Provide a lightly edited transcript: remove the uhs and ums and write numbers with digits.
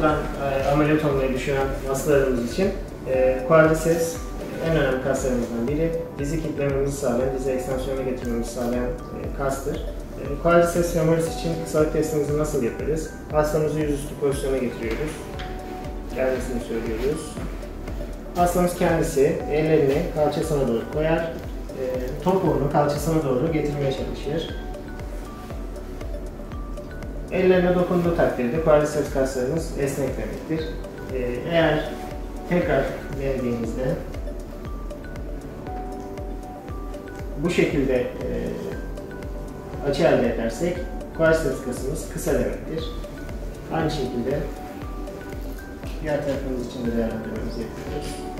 sonradan ameliyat olmayı düşünen hastalarımız için quadriceps en önemli kaslarımızdan biri. Dizi kitlememizi sağlayan, dizi ekstansiyona getirmemizi sağlayan kastır. Quadriceps femoris için kısalık testimizi nasıl yaparız? Hastamızı yüzüstü pozisyona getiriyoruz. Gelmesini söylüyoruz. Hastamız kendisi ellerini kalçasına doğru koyar. Topuğunu kalçasına doğru getirmeye çalışır. Ellerine dokunduğu takdirde quadriceps kaslarımız esnek demektir. Eğer tekrar denediğimizde bu şekilde açı elde edersek quadriceps kasımız kısa demektir. Aynı şekilde diğer tarafımız için de değerlendirmemizi yapıyoruz.